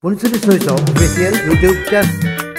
Unsuri Soiso official YouTube channel.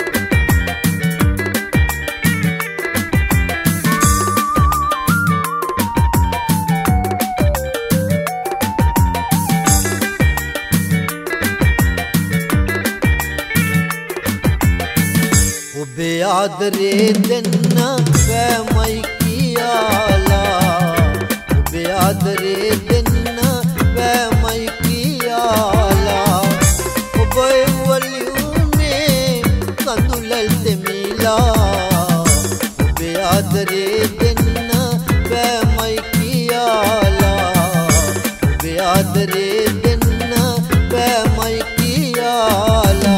ඔබේ ආදරේ දෙන්න බෑමයි කියාලා ඔබේ ආදරේ දෙන්න බෑමයි කියාලා ඔබ එවලියුනේ කඳුලල් දෙමිලා ඔබේ ආදරේ දෙන්න බෑමයි කියාලා ඔබේ ආදරේ දෙන්න බෑමයි කියාලා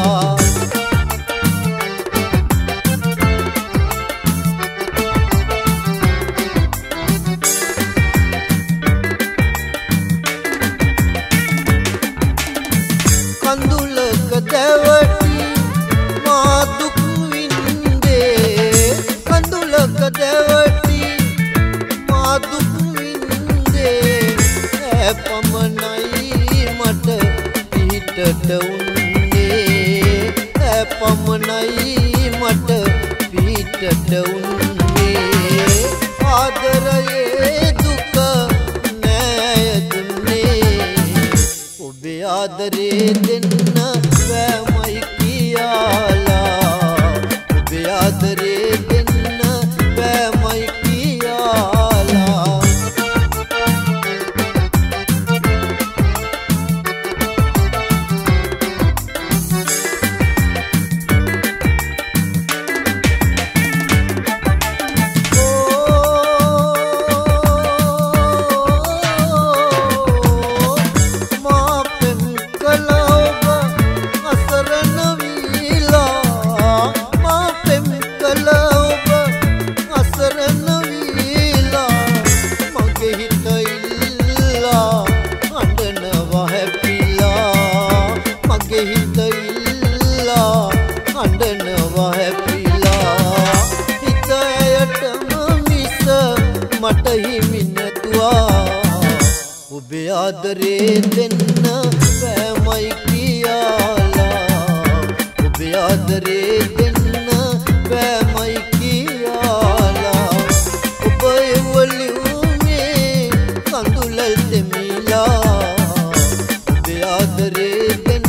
කඳුලක දැවටි මා දුක් විඳේ කඳුලක දැවටි මා දුක් විඳේ ඈ පමණයි මට පිටට උන්නේ ඈ පමණයි මට පිටට උන්නේ ආදරයේ දුක නෑ දුන්නේ ඔබේ ආදරේ දෙන්න බෑමයි කියාලා ඔබේ ආදරේ දෙන්න බෑමයි කියාලා මට හිමි නැතුවා ඔබේ ආදරේ දෙන්න බෑමයි කියාලා ඔබේ ආදරේ දෙන්න බෑමයි කියාලා ඔබ එවලියුනේ කඳුලල් දෙමිලා ඔබේ ආදරේ දෙන්න